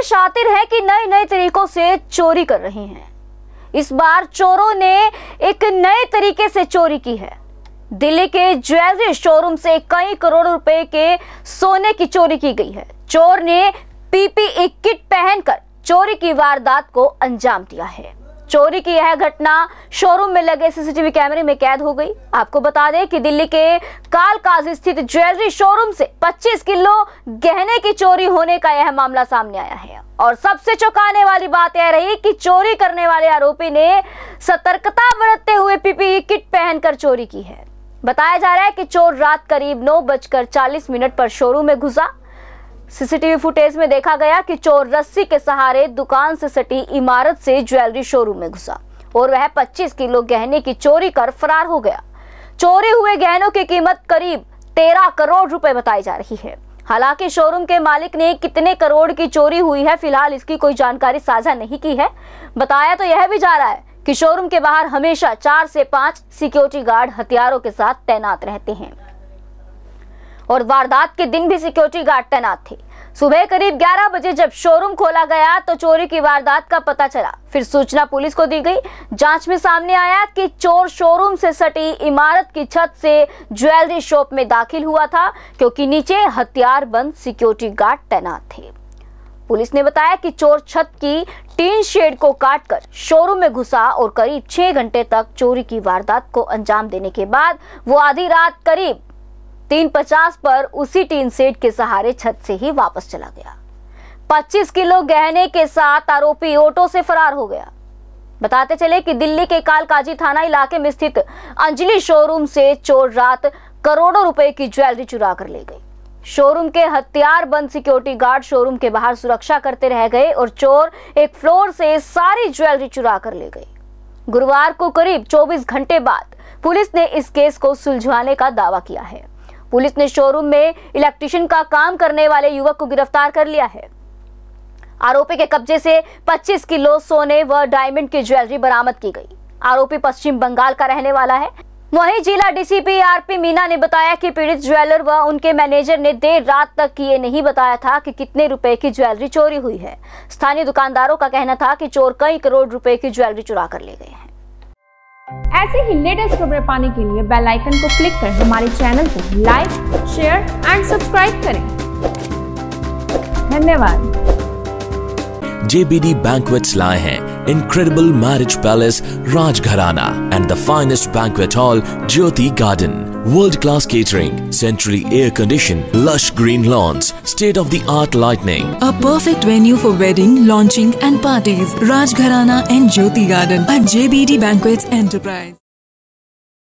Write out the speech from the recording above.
शातिर हैं कि नए नए तरीकों से चोरी कर रहे हैं। इस बार चोरों ने एक नए तरीके से चोरी की है। दिल्ली के ज्वेलरी शोरूम से कई करोड़ रुपए के सोने की चोरी की गई है। चोर ने पीपीई किट पहनकर चोरी की वारदात को अंजाम दिया है। चोरी की यह घटना शोरूम में लगे सीसीटीवी कैमरे में कैद हो गई। आपको बता दें कि दिल्ली के कालकाजी स्थित ज्वेलरी शोरूम से 25 किलो गहने की चोरी होने का यह मामला सामने आया है। और सबसे चौंकाने वाली बात यह रही कि चोरी करने वाले आरोपी ने सतर्कता बरतते हुए पीपीई किट पहनकर चोरी की है। बताया जा रहा है कि चोर रात करीब 9:40 पर शोरूम में घुसा। सीसीटीवी फुटेज में देखा गया कि चोर रस्सी के सहारे दुकान से सटी इमारत से ज्वेलरी शोरूम में घुसा और वह 25 किलो गहने की चोरी कर फरार हो गया। चोरी हुए गहनों की कीमत करीब 13 करोड़ रुपए बताई जा रही है। हालांकि शोरूम के मालिक ने कितने करोड़ की चोरी हुई है, फिलहाल इसकी कोई जानकारी साझा नहीं की है। बताया तो यह भी जा रहा है कि शोरूम के बाहर हमेशा 4 से 5 सिक्योरिटी गार्ड हथियारों के साथ तैनात रहते हैं और वारदात के दिन भी सिक्योरिटी गार्ड तैनात थे। सुबह करीब 11 बजे जब शोरूम खोला गया तो चोरी की वारदात का पता चला। फिर सूचना पुलिस को दी गई। जांच में सामने आया कि चोर शोरूम से सटी इमारत की छत से ज्वेलरी शॉप में दाखिल हुआ था, क्योंकि नीचे हथियारबंद सिक्योरिटी गार्ड तैनात थे। पुलिस ने बताया कि चोर छत की टीन शेड को काटकर शोरूम में घुसा और करीब 6 घंटे तक चोरी की वारदात को अंजाम देने के बाद वो आधी रात करीब 3:50 पर उसी टीन शेड के सहारे छत से ही वापस चला गया। 25 किलो गहने के साथ आरोपी ऑटो से फरार हो गया। बताते चले कि दिल्ली के कालकाजी थाना इलाके में स्थित अंजलि शोरूम से चोर रात करोड़ों रुपए की ज्वेलरी चुरा कर ले गए। शोरूम के हथियारबंद सिक्योरिटी गार्ड शोरूम के बाहर सुरक्षा करते रह गए और चोर एक फ्लोर से सारी ज्वेलरी चुरा कर ले गए। गुरुवार को करीब 24 घंटे बाद पुलिस ने इस केस को सुलझाने का दावा किया है। पुलिस ने शोरूम में इलेक्ट्रीशियन का काम करने वाले युवक को गिरफ्तार कर लिया है। आरोपी के कब्जे से 25 किलो सोने व डायमंड की ज्वेलरी बरामद की गई। आरोपी पश्चिम बंगाल का रहने वाला है। वहीं जिला डीसीपी आरपी मीना ने बताया कि पीड़ित ज्वेलर व उनके मैनेजर ने देर रात तक ये नहीं बताया था कि कितने रुपए की ज्वेलरी चोरी हुई है। स्थानीय दुकानदारों का कहना था कि चोर कई करोड़ रुपए की ज्वेलरी चुरा कर ले गए हैं। ऐसे ही लेटेस्ट खबरें पाने के लिए बेल आइकन को क्लिक कर हमारे चैनल को लाइक, शेयर एंड सब्सक्राइब करें। धन्यवाद। JBD Banquets लाए हैं incredible marriage palace Rajgharana and the finest banquet hall Jyoti Garden. World-class catering, centrally air-conditioned, lush green lawns, state-of-the-art lighting. A perfect venue for wedding, launching and parties. Rajgharana and Jyoti Garden at JBD Banquets Enterprise.